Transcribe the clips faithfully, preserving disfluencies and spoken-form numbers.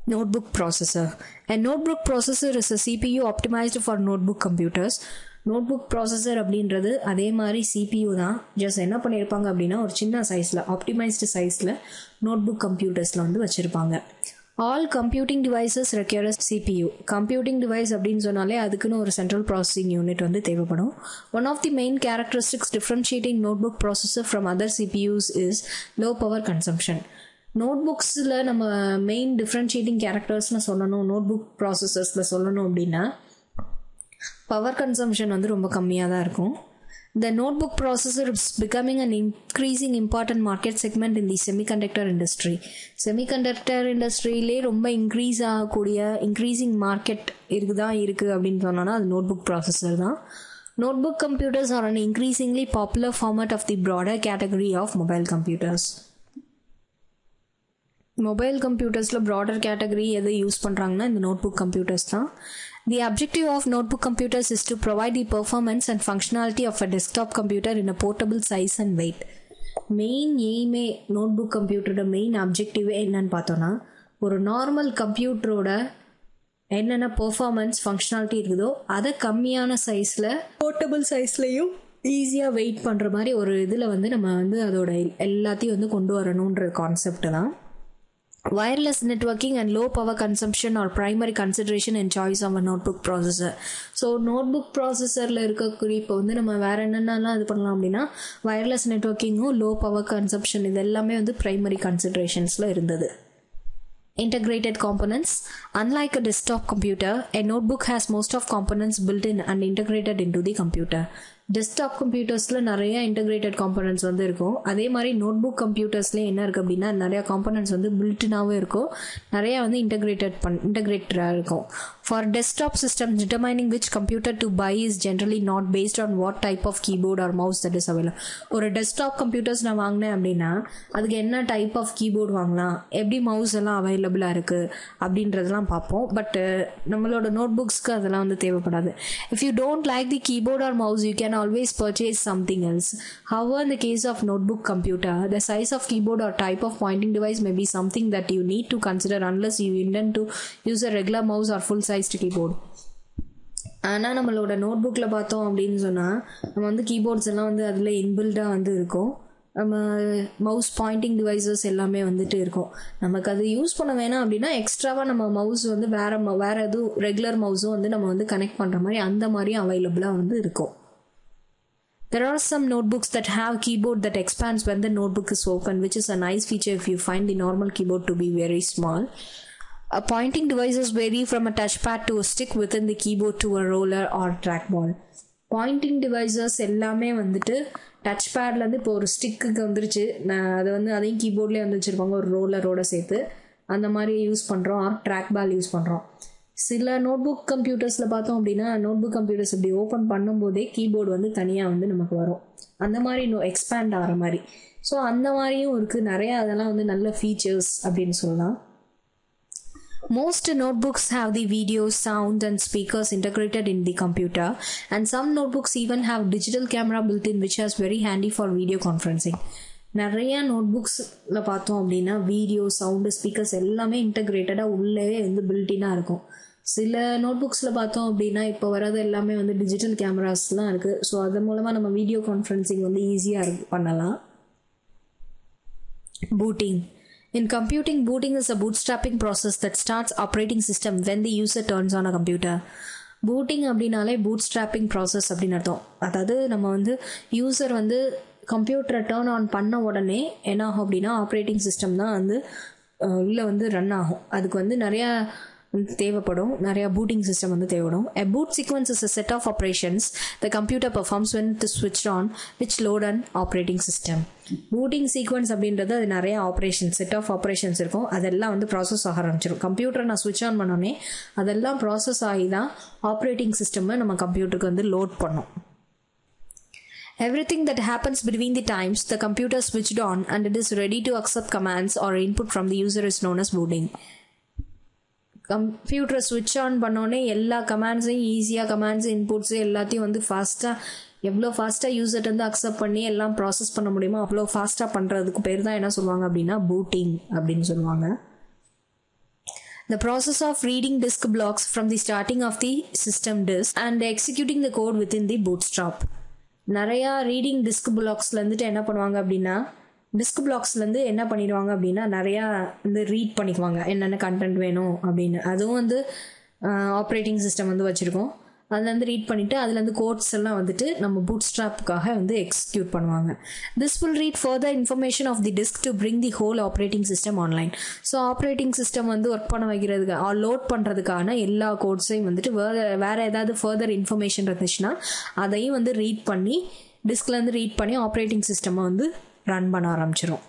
Notebook processor. A notebook processor is a C P U optimized for notebook computers. Notebook processor அப்படின்றது அதே மாதிரி C P U தான். Just என்ன பண்ணியிருப்பாங்க அப்படின்னா ஒரு சின்ன சைஸில் ஆப்டிமைஸ்டு சைஸில் நோட்புக் கம்ப்யூட்டர்ஸில் வந்து வச்சுருப்பாங்க. All computing devices require C P U. Computing device அப்படின்னு சொன்னாலே அதுக்குன்னு ஒரு சென்ட்ரல் ப்ராசஸிங் யூனிட் வந்து தேவைப்படும். One of the main characteristics differentiating notebook processor from other C P Us is low power consumption. நோட்புக்ஸில் நம்ம மெயின் டிஃப்ரென்ஷியேட்டிங் கேரக்டர்ஸ்னு சொல்லணும், notebook ப்ராசஸர்ஸில் சொல்லணும் அப்படின்னா பவர் கன்சம்ஷன் வந்து ரொம்ப கம்மியாக தான் இருக்கும். The notebook processor is becoming an increasing important market segment in the semiconductor industry. Semiconductor industryலே ரொம்ப இன்க்ரீஸ் ஆகக்கூடிய இன்க்ரீசிங் மார்க்கெட் இருக்குதான் இருக்குது அப்படின்னு சொன்னோன்னா அது நோட்புக் ப்ராசஸர் தான். Notebook computers are an increasingly popular format of the broader category of mobile computers. Mobile கம்ப்யூட்டர்ஸில் broader category எதை யூஸ் பண்ணுறாங்கன்னா இந்த நோட்புக் கம்ப்யூட்டர்ஸ் தான். The objective of notebook computers is to provide the performance and functionality of a desktop computer in a portable size and weight. Main எய்மே notebook கம்ப்யூட்டரோட main அப்ஜெக்டிவே என்னன்னு பார்த்தோன்னா ஒரு நார்மல் கம்ப்யூட்டரோட என்னென்ன பெர்ஃபார்மன்ஸ் ஃபங்க்ஷனாலிட்டி இருக்குதோ அதை கம்மியான சைஸில் போர்ட்டபிள் சைஸ்லையும் ஈஸியாக வெயிட் பண்ணுற மாதிரி ஒரு இதில் வந்து நம்ம வந்து அதோட எல்லாத்தையும் வந்து கொண்டு வரணுன்ற கான்செப்ட் தான். Wireless networking and low power consumption are primary consideration and choice of a notebook processor. So notebook ப்ராசஸரில் இருக்கக்கூடிய இப்போ வந்து நம்ம வேறு என்னென்னலாம் இது பண்ணலாம் அப்படின்னா வயர்லெஸ் நெட்வொர்க்கிங்கும் லோ பவர் கன்சம்ஷன் இது எல்லாமே வந்து ப்ரைமரி கன்சிடரேஷன்ஸில் இருந்தது. Integrated components. Unlike a desktop computer, a notebook has most of components built in and integrated into the computer. Desktop கம்ப்யூட்டர்ஸில் நிறைய இன்டகிரேட்டட் காம்பனன்ட்ஸ் வந்து இருக்கும். அதே மாதிரி நோட்புக் கம்ப்யூட்டர்ஸ்லேயே என்ன இருக்குது அப்படின்னா நிறையா காம்பனன்ட்ஸ் வந்து பில்ட்னாகவும் இருக்கும், நிறையா வந்து இன்டகிரேட்டட் பண் இன்டகிரேட்டடாக இருக்கும். For desktop system determining which computer to buy is generally not based on what type of keyboard or mouse that is available. ஒரு டெஸ்க்டாப் கம்ப்யூட்டர்ஸ் நான் வாங்கினேன் அப்படின்னா அதுக்கு என்ன டைப் ஆஃப் கீபோர்டு வாங்கலாம், எப்படி மவுஸ் எல்லாம் அவைலபிளாக இருக்குது அப்படின்றதெல்லாம் பார்ப்போம். பட் நம்மளோட நோட்புக்ஸ்க்கு அதெல்லாம் வந்து தேவைப்படாது. If you don't like the keyboard or mouse you can always purchase something else. However, in the case of notebook computer, the size of keyboard or type of pointing device may be something that you need to consider unless you intend to use a regular mouse or full sized keyboard. ஆனால் நம்மளோட நோட்புக்கில் பார்த்தோம் அப்படின்னு சொன்னால் நம்ம வந்து keyboards எல்லாம் வந்து அதில் இன்பில்டாக வந்து இருக்கும், நம்ம மவுஸ் பாயிண்டிங் டிவைசஸ் எல்லாமே வந்துட்டு இருக்கும். நமக்கு அது யூஸ் பண்ண வேணாம் அப்படின்னா எக்ஸ்ட்ராவாக நம்ம மவுஸ் வந்து வேறு வேறு எதுவும் ரெகுலர் மவுஸும் வந்து நம்ம வந்து கனெக்ட் பண்ணுற மாதிரி அந்த மாதிரியும் அவைலபிளாக வந்து இருக்கும். There are some notebooks that have keyboard that expands when the notebook is open, which is a nice feature if you find the normal keyboard to be very small. A pointing devices vary from a touchpad to a stick within the keyboard to a roller or trackball. Pointing devices எல்லாமே வந்துட்டு touch பேட்லேருந்து இப்போ ஒரு ஸ்டிக்குக்கு வந்துருச்சு, நான் அதை வந்து அதையும் கீபோர்ட்லேயே வந்து வச்சுருப்பாங்க ஒரு ரோலரோட சேர்த்து, அந்த மாதிரி யூஸ் பண்ணுறோம். ஆர் ட்ராக் பால் யூஸ் பண்ணுறோம். சில நோட்புக் கம்ப்யூட்டர்ஸில் பார்த்தோம் அப்படின்னா நோட்புக் கம்ப்யூட்டர்ஸ் இப்படி ஓப்பன் பண்ணும்போதே கீபோர்டு வந்து தனியாக வந்து நமக்கு வரும், அந்த மாதிரி நோ எக்ஸ்பேண்ட் ஆகிற மாதிரி. ஸோ அந்த மாதிரியும் இருக்குது நிறையா, அதெல்லாம் வந்து நல்ல ஃபீச்சர்ஸ் அப்படின்னு சொல்லலாம். Most notebooks have the video, sound and speakers integrated in the computer, and some notebooks even have digital camera built in, which is very handy for video conferencing. நிறையா நோட்புக்ஸில் பார்த்தோம் அப்படின்னா வீடியோ, சவுண்டு, ஸ்பீக்கர்ஸ் எல்லாமே இன்டகிரேட்டடாக உள்ளே வந்து பில்டினாக இருக்கும். சில நோட்புக்ஸில் பார்த்தோம் அப்படின்னா இப்போ வர்றது எல்லாமே வந்து டிஜிட்டல் கேமராஸ்லாம் இருக்குது. ஸோ அது மூலமாக நம்ம வீடியோ கான்ஃபரன்சிங் வந்து ஈஸியாக இருக்கு பண்ணலாம். Booting. In computing, booting is a bootstrapping process that starts operating system when the user turns on a computer. Booting அப்படின்னாலே பூட் ஸ்ட்ராப்பிங் ப்ராசஸ் அப்படின்னு அர்த்தம். அதாவது நம்ம வந்து யூசர் வந்து கம்ப்யூட்டரை டேர்ன் ஆன் பண்ண உடனே என்ன ஆகும் அப்படின்னா ஆப்ரேட்டிங் சிஸ்டம் தான் வந்து உள்ளே வந்து ரன் ஆகும். அதுக்கு வந்து நிறையா தேவைப்படும், நிறையா பூட்டிங் சிஸ்டம் வந்து தேவைப்படும். A boot sequence is a set of operations the computer performs when it is switched on, which load an operating system. Booting sequence அப்படின்றது அது நிறைய ஆப்ரேஷன் செட் ஆஃப் ஆப்ரேஷன்ஸ் இருக்கும், அதெல்லாம் வந்து ப்ராசஸ் ஆக ஆரம்பிச்சிடும். கம்ப்யூட்டரை நான் ஸ்விட்ச் ஆன் பண்ணோன்னே அதெல்லாம் ப்ராசஸ் ஆகி தான் ஆப்ரேட்டிங் சிஸ்டம்மை நம்ம கம்ப்யூட்டருக்கு வந்து லோட் பண்ணோம். Everything that happens between the times the computer switched on and it is ready to accept commands or input from the user is known as booting. கம்ப்யூட்டரை ஸ்விட்ச் ஆன் பண்ணோடனே எல்லா கமாண்ட்ஸையும் ஈஸியாக கமாண்ட்ஸு இன்புட்ஸு எல்லாத்தையும் வந்து ஃபாஸ்ட்டாக எவ்வளோ ஃபாஸ்ட்டாக யூசர்ட் வந்து அக்செப்ட் பண்ணி எல்லாம் ப்ராசஸ் பண்ண முடியுமோ அவ்வளோ ஃபாஸ்ட்டாக பண்ணுறதுக்கு பேர் தான் என்ன சொல்லுவாங்க அப்படின்னா பூட்டிங் அப்படின்னு சொல்லுவாங்க. The process of reading disk blocks from the starting of the system disk and executing the code within the bootstrap. நிறையா ரீடிங் டிஸ்க் பிளாக்ஸ்லேருந்துட்டு என்ன பண்ணுவாங்க அப்படின்னா டிஸ்க் பிளாக்ஸ்லேருந்து என்ன பண்ணிடுவாங்க அப்படின்னா நிறையா வந்து ரீட் பண்ணிக்குவாங்க என்னென்ன கண்டென்ட் வேணும் அப்படின்னு. அதுவும் வந்து ஆப்ரேட்டிங் சிஸ்டம் வந்து வச்சுருக்கோம். அதுலேருந்து ரீட் பண்ணிவிட்டு அதுலேருந்து கோட்ஸ் எல்லாம் வந்துட்டு நம்ம பூட்ஸ்ட்ராப்புக்காக வந்து எக்ஸிக்யூட் பண்ணுவாங்க. This will read further information of the disk to bring the whole operating system online. So operating system வந்து ஒர்க் பண்ண வைக்கிறதுக்கு லோட் பண்ணுறதுக்கான எல்லா கோட்ஸையும் வந்துட்டு வேறு வேறு ஏதாவது ஃபர்தர் இன்ஃபர்மேஷன் இருந்துச்சுன்னா அதையும் வந்து ரீட் பண்ணி டிஸ்க்லேருந்து ரீட் பண்ணி ஆப்ரேட்டிங் சிஸ்டமை வந்து ரன் பண்ண ஆரம்பிச்சிடும்.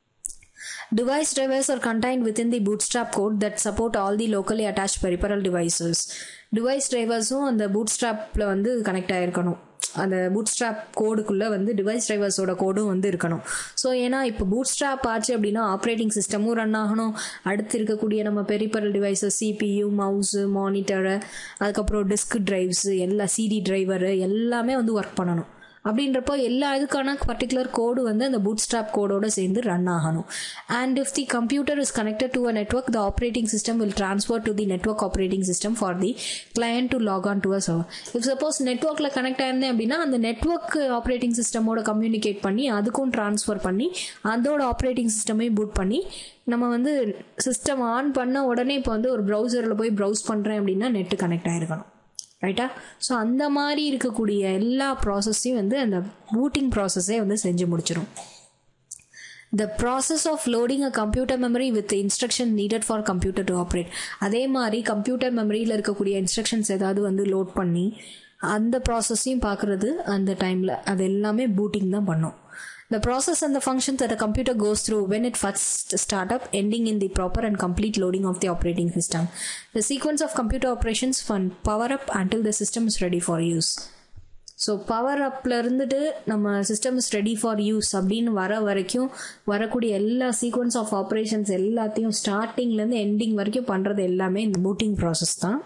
Device drivers are contained within the bootstrap code that support all the locally attached peripheral devices. Device drivers-உம் அந்த bootstrap-ல வந்து கனெக்ட் ஆகிருக்கணும். அந்த bootstrap கோடுக்குள்ளே வந்து டிவைஸ் டிரைவர்ஸோட கோடும் வந்து இருக்கணும். ஸோ ஏன்னா இப்போ bootstrap ஆச்சு அப்படின்னா ஆப்ரேட்டிங் சிஸ்டமும் ரன் ஆகணும். அடுத்து இருக்கக்கூடிய நம்ம peripheral devices CPU, mouse, monitor, அதுக்கப்புறம் டிஸ்க் டிரைவ்ஸு, எல்லா சிடி டிரைவரு எல்லாமே வந்து ஒர்க் பண்ணணும். அப்படின்றப்போ எல்லா இதுக்கான பர்டிகுலர் கோடு வந்து அந்த பூட்ஸ்ட்ராப் கோடோட சேர்ந்து ரன் ஆகணும். And if the computer is connected to a network, the operating system will transfer to the network operating system for the client to log on to a server. If suppose நெட்வொர்க்கில் connect ஆயிருந்தேன் அப்படின்னா அந்த network operating சிஸ்டமோட communicate பண்ணி அதுக்கும் transfer பண்ணி அதோட operating சிஸ்டமே boot பண்ணி நம்ம வந்து சிஸ்டம் ஆன் பண்ண உடனே இப்போ வந்து ஒரு ப்ரௌசரில் போய் ப்ரௌஸ் பண்ணுறேன் அப்படின்னா நெட்டு கனெக்ட் ஆகிருக்கணும். ரைட்டா? ஸோ அந்த மாதிரி இருக்கக்கூடிய எல்லா ப்ராசஸையும் வந்து அந்த பூட்டிங் ப்ராசஸே வந்து செஞ்சு முடிச்சிடும். The process of loading a computer memory with instruction needed for computer to operate. அதே மாதிரி கம்ப்யூட்டர் மெமரியில் இருக்கக்கூடிய இன்ஸ்ட்ரக்ஷன்ஸ் ஏதாவது வந்து லோட் பண்ணி அந்த ப்ராசஸையும் பார்க்குறது அந்த டைமில் அது எல்லாமே பூட்டிங் தான் பண்ணும். The process and the functions that a computer goes through when it first start up, ending in the proper and complete loading of the operating system. The sequence of computer operations from power up until the system is ready for use. So power அப்பில் இருந்துட்டு நம்ம system is ready for use அப்படின்னு வர வரைக்கும் வரக்கூடிய எல்லா sequence of operations எல்லாத்தையும் ஸ்டார்டிங்லேருந்து எண்டிங் வரைக்கும் பண்ணுறது எல்லாமே இந்த பூட்டிங் ப்ராசஸ் தான்.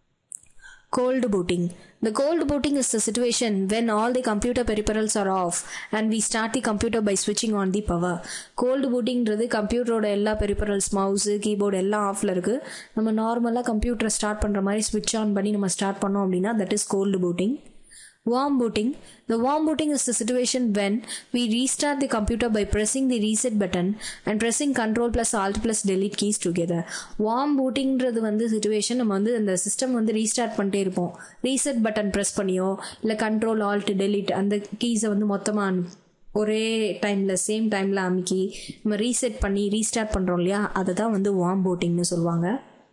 Cold booting. The cold booting is the situation when all the computer peripherals are off and we start the computer by switching on the power. Cold bootingன்றது கம்ப்யூட்டரோட எல்லா பெரிபரல்ஸ், மவுஸு, கீபோர்டு எல்லாம் ஆஃபில் இருக்குது. நம்ம நார்மலாக கம்ப்யூட்டரை ஸ்டார்ட் பண்ணுற மாதிரி ஸ்விட்ச் ஆன் பண்ணி நம்ம ஸ்டார்ட் பண்ணோம் அப்படின்னா that is cold booting. Warm booting. The warm booting is the situation when we restart the computer by pressing the reset button and pressing control plus alt plus delete keys together. Warm bootingன்றது வந்து situation நம்ம வந்து அந்த system வந்து restart பண்ணிட்டே இருப்போம். Reset button press பண்ணியோ இல்லை கண்ட்ரோல் ஆல்ட் டெலிட் அந்த கீஸை வந்து மொத்தமாக ஒரே டைமில் சேம் டைமில் அமுக்கி நம்ம ரீசெட் பண்ணி ரீஸ்டார்ட் பண்ணுறோம் இல்லையா, அதை தான் வந்து வார்ம் பூட்டிங்னு சொல்லுவாங்க.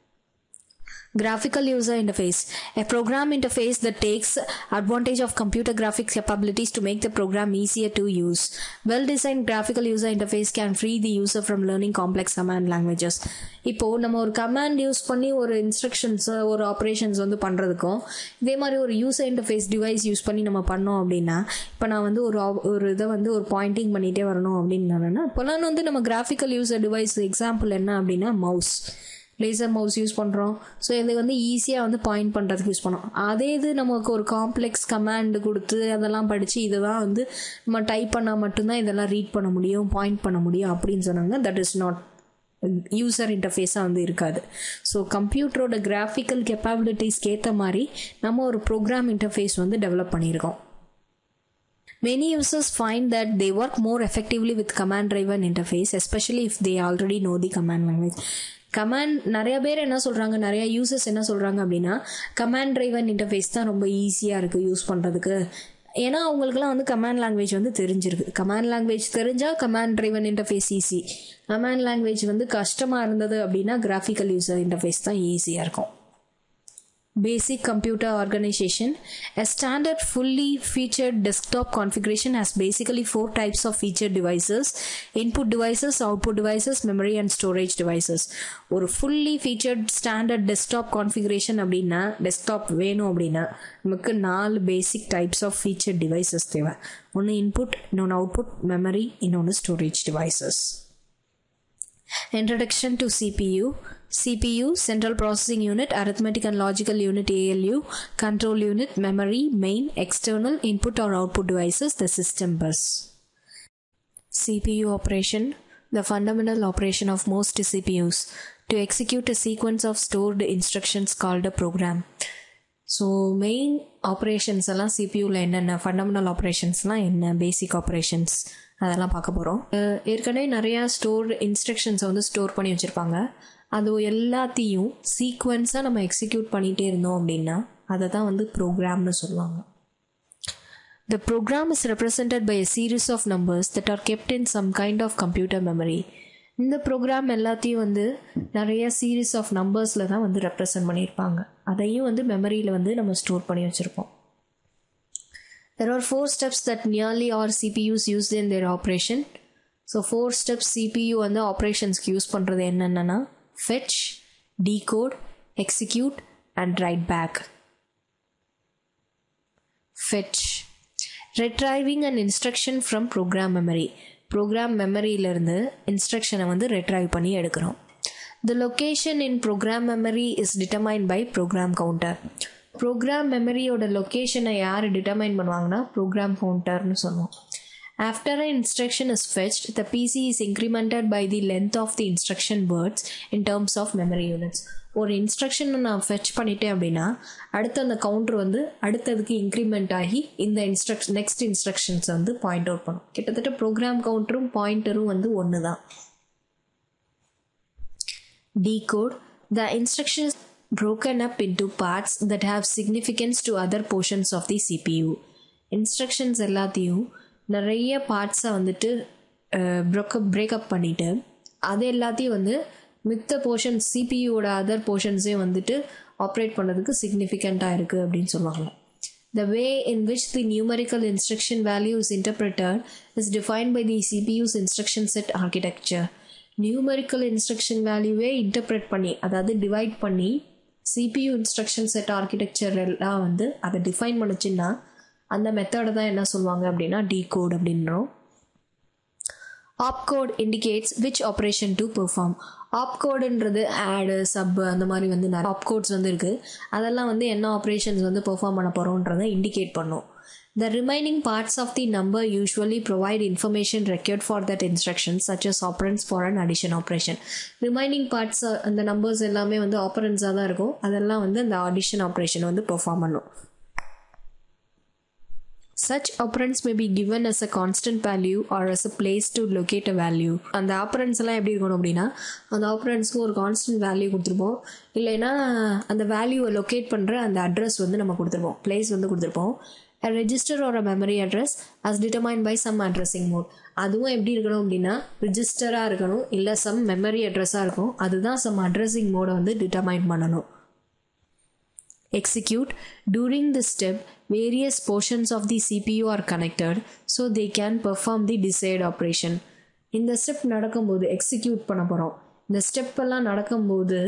Graphical user interface. A program interface that takes advantage of computer graphics capabilities to make the program easier to use. Well-designed graphical user interface can free the user from learning complex command languages. இப்போது நம்ம ஒரு command use பண்ணி ஒரு instructions ஒரு operations வந்து பண்ணுறதுக்கும் இதே மாதிரி ஒரு யூசர் இன்டர்ஃபேஸ் டிவைஸ் யூஸ் பண்ணி நம்ம பண்ணோம் அப்படின்னா இப்போ நான் வந்து ஒரு ஒரு இதை வந்து ஒரு பாயிண்டிங் பண்ணிகிட்டே வரணும் அப்படின்னு இப்போலாம் வந்து நம்ம கிராஃபிக்கல் யூசர் டிவைஸ் எக்ஸாம்பிள் என்ன அப்படின்னா மவுஸ், லேசர் மவுஸ் யூஸ் பண்ணுறோம். ஸோ இதை வந்து ஈஸியாக வந்து பாயிண்ட் பண்ணுறதுக்கு யூஸ் பண்ணோம். அதே இது நமக்கு ஒரு காம்ப்ளெக்ஸ் கமாண்டு கொடுத்து அதெல்லாம் படித்து இதெல்லாம் வந்து நம்ம டைப் பண்ணால் மட்டும்தான் இதெல்லாம் ரீட் பண்ண முடியும், பாயிண்ட் பண்ண முடியும் அப்படின்னு சொன்னாங்க. தட் இஸ் நாட் யூசர் இன்டர்ஃபேஸாக வந்து இருக்காது. ஸோ கம்ப்யூட்டரோட கிராஃபிக்கல் கெப்பாபிலிட்டிஸ்க்கு ஏற்ற மாதிரி நம்ம ஒரு ப்ரோக்ராம் இன்டர்ஃபேஸ் வந்து டெவலப் பண்ணியிருக்கோம். Many users find that they work more effectively with command-driven interface, especially if they already know the command language. Command நிறைய பேர் என்ன சொல்கிறாங்க, நிறைய யூசர்ஸ் என்ன சொல்கிறாங்க அப்படின்னா கமாண்ட் ட்ரைவன் இன்டர்ஃபேஸ் தான் ரொம்ப ஈஸியாக இருக்குது யூஸ் பண்ணுறதுக்கு. ஏன்னா அவங்களுக்குலாம் வந்து கமாண்ட் லாங்குவேஜ் வந்து தெரிஞ்சிருக்கு. கமாண்ட் லாங்குவேஜ் தெரிஞ்சால் command driven interface easy. Command language வந்து கஷ்டமாக இருந்தது அப்படின்னா கிராஃபிக்கல் யூசர் இன்டர்ஃபேஸ் தான் ஈஸியாக இருக்கும். Basic computer organization. A standard fully featured desktop configuration has basically four types of featured devices: input devices, output devices, memory and storage devices. ஒரு fully featured standard desktop configuration அப்படின்னா desktop வேணும் அப்படின்னா நமக்கு நாலு basic types of featured devices தேவை. ஒன்று input, இன்னொன்று output, memory, இன்னொன்று storage devices. Introduction to C P U. C P U, Central Processing Unit, Arithmetic and Logical Unit A L U, Control Unit, Memory, Main, External Input or Output Devices, the System Bus. C P U operation. The fundamental operation of most C P Us. to execute a sequence of stored instructions called a program. So main operations எல்லாம் சிபியூவில் என்னென்ன fundamental ஆப்ரேஷன்ஸ்லாம் என்ன பேசிக் operations அதெல்லாம் பார்க்க போகிறோம். ஏற்கனவே நிறையா store இன்ஸ்ட்ரக்ஷன்ஸை வந்து ஸ்டோர் பண்ணி வச்சுருப்பாங்க. அது எல்லாத்தையும் சீக்வன்ஸாக நம்ம எக்ஸிக்யூட் பண்ணிகிட்டே இருந்தோம் அப்படின்னா அதை தான் வந்து ப்ரோக்ராம்னு சொல்லுவாங்க. The program is represented by a series of numbers that are kept in some kind of computer memory. இந்த ப்ரோக்ராம் எல்லாத்தையும் வந்து நிறைய சீரீஸ் ஆஃப் நம்பர்ஸில் தான் வந்து ரெப்ரசன்ட் பண்ணியிருப்பாங்க. அதையும் வந்து மெமரியில் வந்து நம்ம ஸ்டோர் பண்ணி வச்சுருப்போம். There are four steps that nearly all C P Us used in their operation. So four steps C P U வந்து ஆப்ரேஷன்ஸ்க்கு யூஸ் பண்ணுறது என்னென்னா fetch, decode, execute and write back. Fetch. Retrieving an instruction from program memory. Program மெமரியிலேருந்து இன்ஸ்ட்ரக்ஷனை வந்து retrieve பண்ணி எடுக்கிறோம். The location in program memory is determine by program counter. Program மெமரியோட லொக்கேஷனை யார் டிட்டர்மைன் பண்ணுவாங்கன்னா ப்ரோக்ராம் கவுண்டர்னு சொல்லுவோம். After a instruction is fetched, the PC is incremented by the length of the instruction words in terms of memory units. ஒரு இன்ஸ்ட்ரக்ஷனை நான் fetch பண்ணிட்டேன் அப்படின்னா அடுத்த அந்த கவுண்டர் வந்து அடுத்ததுக்கு இன்க்ரிமெண்ட் ஆகி இந்த இன்ஸ்ட்ரக்ஷன் நெக்ஸ்ட் இன்ஸ்ட்ரக்ஷன்ஸை வந்து பாயிண்ட் அவுட் பண்ணும். கிட்டத்தட்ட ப்ரோக்ராம் கவுண்டரும் பாயிண்டரும் வந்து ஒன்று தான். Decode. The instruction is broken up into parts that have significance to other portions of the C P U. Instructions எல்லாத்தையும் நிறைய பார்ட்ஸை வந்துட்டு ப்ரோக்கப் பிரேக்கப் பண்ணிவிட்டு அது எல்லாத்தையும் வந்து மித்த போர்ஷன்ஸ் சிபியூவோட அதர் போர்ஷன்ஸையும் வந்துட்டு ஆப்ரேட் பண்ணுறதுக்கு சிக்னிஃபிகண்ட்டாக இருக்குது அப்படின்னு சொல்லுவாங்க. The way in which the numerical instruction value is interpreted is defined by the C P U's instruction set architecture. Numerical instruction வேல்யூவே இன்டர்பிரேட் பண்ணி அதாவது டிவைட் பண்ணி சிபியூ இன்ஸ்ட்ரக்ஷன் செட் ஆர்கிடெக்சர் எல்லாம் வந்து அதை டிஃபைன் பண்ணிச்சுன்னா அந்த மெத்தடை தான் என்ன சொல்லுவாங்க அப்படின்னா டீகோட் அப்படின்றோம். Opcode indicates which operation to perform. ஆப்கோடுன்றது ஆடு சப் அந்த மாதிரி வந்து நிறைய ஆப்கோட்ஸ் வந்து இருக்குது. அதெல்லாம் வந்து என்ன ஆப்ரேஷன்ஸ் வந்து பெர்ஃபார்ம் பண்ண போகிறோன்றதை இண்டிகேட் பண்ணும். The remaining parts of the number usually provide information required for that instruction, such as operands for an addition operation. Remaining parts அந்த numbers எல்லாமே வந்து operands-ஆ தான் இருக்கும். அதெல்லாம் வந்து அந்த addition operation வந்து perform பண்ணும். Such operands may be given as a constant value or as a place to locate a value. அந்த ஆப்பரன்ஸ் எல்லாம் எப்படி இருக்கணும் அப்படின்னா அந்த ஆப்பரன்ஸ்க்கு ஒரு கான்ஸ்டன்ட் வேல்யூ கொடுத்துருப்போம், இல்லைன்னா அந்த வேல்யூவை லொக்கேட் பண்ணுற அந்த அட்ரஸ் வந்து நம்ம கொடுத்துருப்போம், பிளேஸ் வந்து கொடுத்துருப்போம். A register or a memory address as determined by some addressing mode. அதுவும் எப்படி இருக்கணும் அப்படின்னா ரிஜிஸ்டராக இருக்கணும், இல்லை சம் மெமரி அட்ரஸாக இருக்கும். அதுதான் சம் அட்ரஸிங் மோடை வந்து டிட்டர்மைன் பண்ணணும். Execute. During this step, various portions of the C P U are connected so they can perform the desired operation. இந்த ஸ்டெப் நடக்கும்போது எக்ஸிக்யூட் பண்ண போகிறோம். இந்த ஸ்டெப் எல்லாம் நடக்கும்போது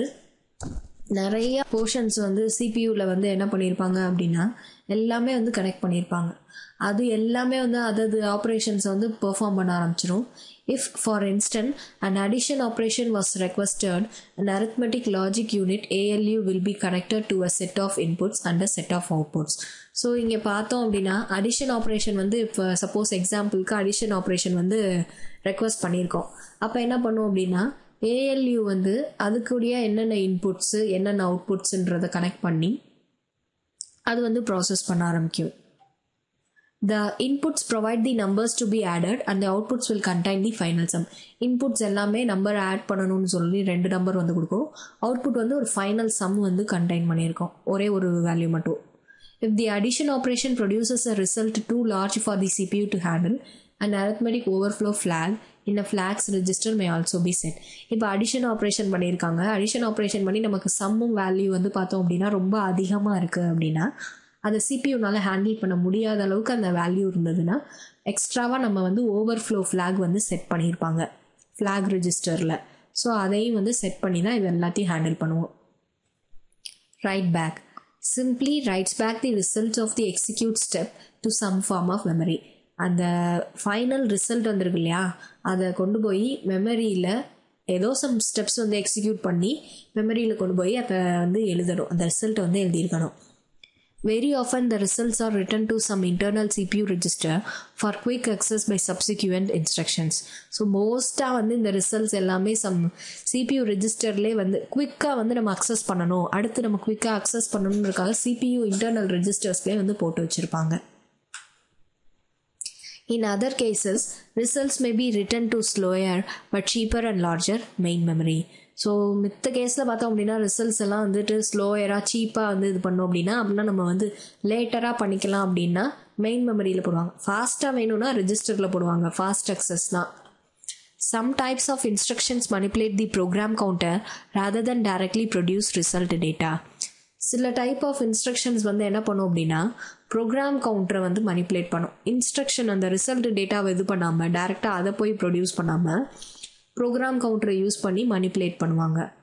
நிறைய போர்ஷன்ஸ் வந்து சிபியூவில் வந்து என்ன பண்ணியிருப்பாங்க அப்படின்னா எல்லாமே வந்து கனெக்ட் பண்ணியிருப்பாங்க. அது எல்லாமே வந்து அதது ஆப்ரேஷன்ஸை வந்து பெர்ஃபார்ம் பண்ண ஆரம்பிச்சிடும். If for instant an addition operation was requested, an arithmetic logic unit A L U will be connected to a set of inputs and a set of outputs. So இங்கே பார்த்தோம் அப்படின்னா அடிஷன் ஆப்ரேஷன் வந்து இப்போ suppose எக்ஸாம்பிளுக்கு addition operation வந்து request பண்ணியிருக்கோம். அப்போ என்ன பண்ணுவோம் அப்படின்னா A L U வந்து அதுக்குடைய என்னென்ன இன்புட்ஸு என்னென்ன அவுட்புட்ஸுன்றதை கனெக்ட் பண்ணி அது வந்து ப்ராசஸ் பண்ண ஆரம்பிக்கும். The inputs provide the numbers to be added and the outputs will contain the final sum. Inputs எல்லாமே நம்பர் ஆட் பண்ணணும்னு சொல்லி ரெண்டு நம்பர் வந்து கொடுக்கும். அவுட்புட் வந்து ஒரு ஃபைனல் சம் வந்து கண்டெயின் பண்ணியிருக்கோம், ஒரே ஒரு வேல்யூ மட்டும். If the addition operation produces a result too large for the C P U to handle, an arithmetic overflow flag in a flags register may also be set. இப்போ addition operation பண்ணியிருக்காங்க, addition operation பண்ணி நமக்கு சம்மும் value வந்து பார்த்தோம் அப்படின்னா ரொம்ப அதிகமாக இருக்குது அப்படின்னா அதை சிபியூனால் ஹேண்டில் பண்ண முடியாத அளவுக்கு அந்த வேல்யூ இருந்ததுன்னா எக்ஸ்ட்ராவாக நம்ம வந்து ஓவர்ஃப்ளோ ஃப்ளாக் வந்து செட் பண்ணியிருப்பாங்க ஃப்ளாக் ரெஜிஸ்டரில். ஸோ அதையும் வந்து செட் பண்ணி தான் இது எல்லாத்தையும் ஹேண்டில் பண்ணுவோம். Write back simply writes back the result of the execute step to some form of memory. அந்த ஃபைனல் ரிசல்ட் வந்துருக்கு இல்லையா, அதை கொண்டு போய் மெமரியில் ஏதோ சம் ஸ்டெப்ஸ் வந்து எக்ஸிக்யூட் பண்ணி மெமரியில் கொண்டு போய் அதை வந்து எழுதணும், அந்த ரிசல்ட்டை வந்து எழுதியிருக்கணும். Very often the results are written to some internal C P U register for quick access by subsequent instructions. So மோஸ்ட்டாக வந்து இந்த ரிசல்ட்ஸ் எல்லாமே சம் சிபியூ ரெஜிஸ்டர்லேயே வந்து குவிக்காக வந்து நம்ம அக்சஸ் பண்ணணும், அடுத்து நம்ம குவிக்காக அக்சஸ் பண்ணணுன்றக்காக சிபியூ இன்டர்னல் ரெஜிஸ்டர்ஸ்லேயே வந்து போட்டு வச்சுருப்பாங்க. In other cases, results may be written to slower but cheaper and larger main memory. So மித்த கேஸில் பார்த்தோம் அப்படின்னா ரிசல்ட்ஸ் எல்லாம் வந்துட்டு ஸ்லோயராக சீப்பாக வந்து இது பண்ணோம் அப்படின்னா அப்படின்னா நம்ம வந்து லேட்டராக பண்ணிக்கலாம் அப்படின்னா மெயின் மெமரியில் போடுவாங்க. ஃபாஸ்ட்டாக வேணும்னா ரெஜிஸ்டரில் போடுவாங்க, ஃபாஸ்ட் அக்சஸ் தான். Some types of instructions manipulate the program counter rather than directly produce result data. சில டைப் ஆஃப் இன்ஸ்ட்ரக்ஷன்ஸ் வந்து என்ன பண்ணும் அப்படின்னா ப்ரோக்ராம் கவுண்டரை வந்து மனிப்புலேட் பண்ணும். இன்ஸ்ட்ரக்ஷன் அந்த ரிசல்ட் டேட்டாவை இது பண்ணாமல் டேரெக்டாக அதை போய் ப்ரொடியூஸ் பண்ணாமல் ப்ரோக்ராம் கவுண்டரை யூஸ் பண்ணி மனிப்புலேட் பண்ணுவாங்க.